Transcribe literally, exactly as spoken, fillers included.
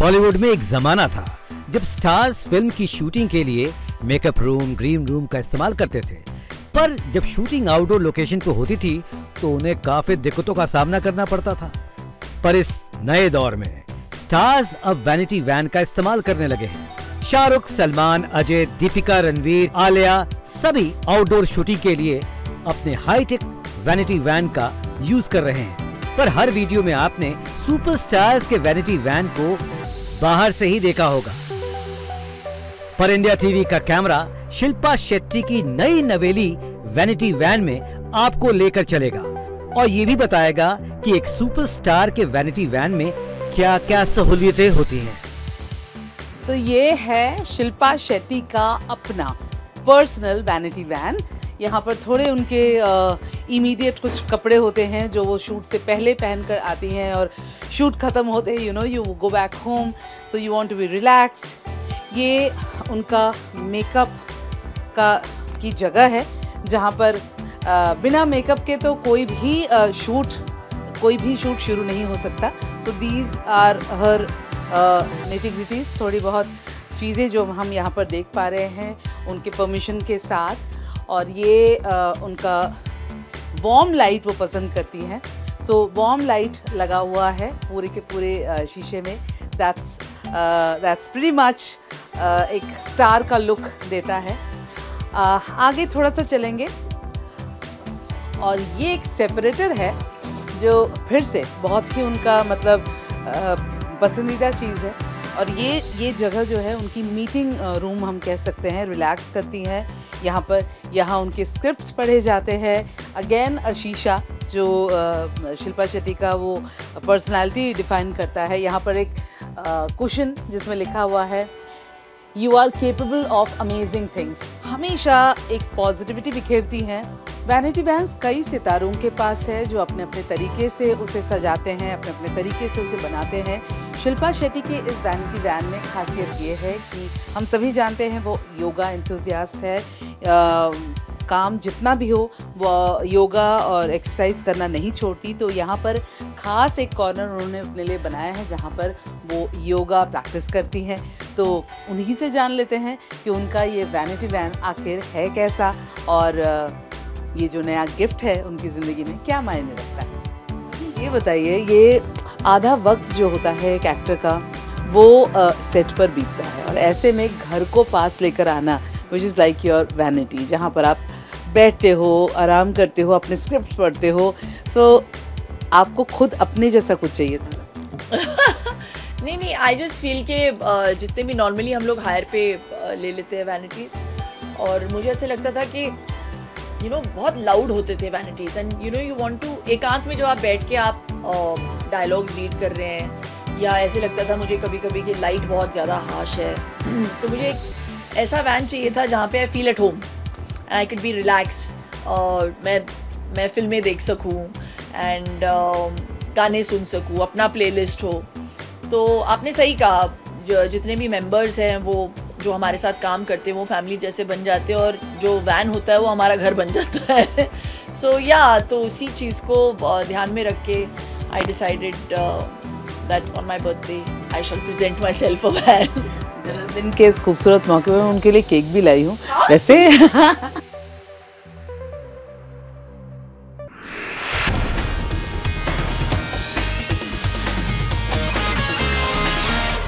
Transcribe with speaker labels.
Speaker 1: बॉलीवुड में एक जमाना था जब स्टार्स फिल्म की शूटिंग के लिए मेकअप रूम, ग्रीन रूम का इस्तेमाल करते थे, पर जब शूटिंग आउटडोर लोकेशन पे होती थी तो उन्हें काफी दिक्कतों का सामना करना पड़ता था। पर इस नए दौर में स्टार्स अब वैनिटी वैन का इस्तेमाल करने लगे हैं। शाहरुख, सलमान, अजय, दीपिका, रणवीर, आलिया सभी आउटडोर शूटिंग के लिए अपने हाईटेक वैनिटी वैन का यूज कर रहे हैं। पर हर वीडियो में आपने सुपरस्टार्स के वैनिटी वैन को बाहर से ही देखा होगा। पर इंडिया टीवी का कैमरा शिल्पा शेट्टी की नई नवेली वैनिटी वैन में आपको लेकर चलेगा और ये भी बताएगा कि एक सुपरस्टार के वैनिटी वैन में क्या क्या सहूलियतें होती हैं।
Speaker 2: तो ये है शिल्पा शेट्टी का अपना पर्सनल वैनिटी वैन। यहाँ पर थोड़े उनके इमीडिएट कुछ कपड़े होते हैं जो वो शूट से पहले पहनकर आती हैं और शूट खत्म होते हैं, you know you go back home so you want to be relaxed. ये उनका मेकअप का की जगह है जहाँ पर आ, बिना मेकअप के तो कोई भी आ, शूट कोई भी शूट शुरू नहीं हो सकता। सो दीज आर हर नेटिविटीज, थोड़ी बहुत चीज़ें जो हम यहाँ पर देख पा रहे हैं उनके परमिशन के साथ। और ये आ, उनका वार्म लाइट वो पसंद करती हैं, सो वार्म लाइट लगा हुआ है पूरे के पूरे आ, शीशे में। दैट्स दैट्स प्रीटी मच एक स्टार का लुक देता है। आ, आगे थोड़ा सा चलेंगे और ये एक सेपरेटर है जो फिर से बहुत ही उनका मतलब आ, पसंदीदा चीज़ है। और ये ये जगह जो है उनकी मीटिंग रूम हम कह सकते हैं, रिलैक्स करती हैं यहाँ पर। यहाँ उनके स्क्रिप्ट्स पढ़े जाते हैं। अगेन अ शीशा जो शिल्पा शेट्टी का वो पर्सनालिटी डिफाइन करता है। यहाँ पर एक कुशन जिसमें लिखा हुआ है you are capable of amazing things. हमेशा एक पॉजिटिविटी बिखेरती हैं। वैनिटी वैन्स कई सितारों के पास है जो अपने अपने तरीके से उसे सजाते हैं, अपने अपने तरीके से उसे बनाते हैं। शिल्पा शेट्टी के इस वैनिटी वैन में खासियत ये है कि हम सभी जानते हैं वो योगा एंथुसियास्ट है। आ, काम जितना भी हो वो योगा और एक्सरसाइज करना नहीं छोड़ती। तो यहाँ पर ख़ास एक कॉर्नर उन्होंने अपने लिए बनाया है जहाँ पर वो योगा प्रैक्टिस करती हैं। तो उन्हीं से जान लेते हैं कि उनका ये वैनिटी वैन आखिर है कैसा और ये जो नया गिफ्ट है उनकी ज़िंदगी में क्या मायने रखता है। ये बताइए, ये आधा वक्त जो होता है एक एक्टर का वो आ, सेट पर बीतता है और ऐसे में घर को पास लेकर आना which is like your vanity, जहाँ पर आप बैठते हो, आराम करते हो, अपने स्क्रिप्ट्स पढ़ते हो। सो so, आपको खुद अपने जैसा कुछ चाहिए था।
Speaker 3: नहीं नहीं आई जस्ट फील के जितने भी नॉर्मली हम लोग हायर पे ले लेते हैं वैनिटीज़, और मुझे ऐसे लगता था कि यू you नो know, बहुत लाउड होते थे vanities and you know you want to एकांत में जो आप बैठ के आप डायलॉग्स रीड कर रहे हैं, या ऐसे लगता था मुझे कभी कभी कि लाइट बहुत ज़्यादा हार्श है। तो मुझे एक ऐसा वैन चाहिए था जहाँ पे I feel at home and I could be relaxed और मैं मैं फिल्में देख सकूँ एंड uh, गाने सुन सकूँ, अपना प्लेलिस्ट हो। तो आपने सही कहा, जो जितने भी मेंबर्स हैं वो जो हमारे साथ काम करते हैं वो फैमिली जैसे बन जाते हैं और जो वैन होता है वो हमारा घर बन जाता है। सो so, या yeah, तो उसी चीज़ को ध्यान में रख के I decided that on my birthday I shall present myself a van.
Speaker 2: जन्मदिन के इस खूबसूरत मौके में उनके लिए केक भी लाई हूँ वैसे।